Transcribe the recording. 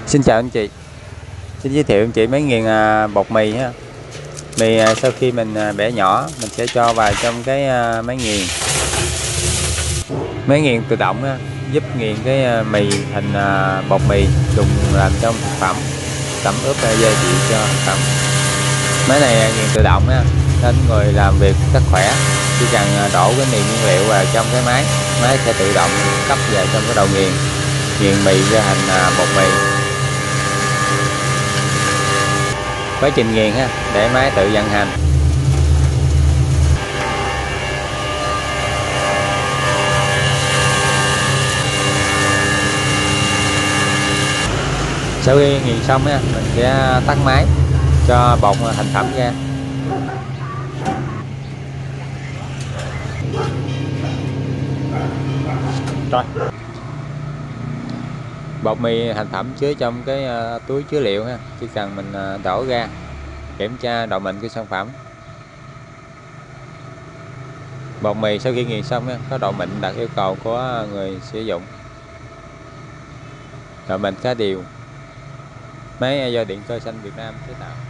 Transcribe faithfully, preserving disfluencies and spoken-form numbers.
Xin chào anh chị, xin giới thiệu anh chị máy nghiền à, bột mì ha. Mì à, sau khi mình à, bẻ nhỏ, mình sẽ cho vào trong cái à, máy nghiền. Máy nghiền tự động ha, giúp nghiền cái à, mì thành à, bột mì dùng làm trong thực phẩm, tẩm ướp à, gia vị cho thực phẩm. Máy này à, nghiền tự động ha, nên người làm việc rất khỏe. Chỉ cần à, đổ cái mì nguyên liệu vào trong cái máy, máy sẽ tự động cấp vào trong cái đầu nghiền, nghiền mì ra thành à, bột mì. Quá trình nghiền ha, để máy tự vận hành. Sau khi nghiền xong ha, mình sẽ tắt máy cho bột thành phẩm ra. Rồi, bột mì thành phẩm chứa trong cái uh, túi chứa liệu ha, chỉ cần mình uh, đổ ra, kiểm tra độ mịn của sản phẩm. Bột mì sau khi nghiền xong ha, có độ mịn đạt yêu cầu của người sử dụng, độ mịn khá đều. Máy do Điện Cơ Xanh Việt Nam chế tạo.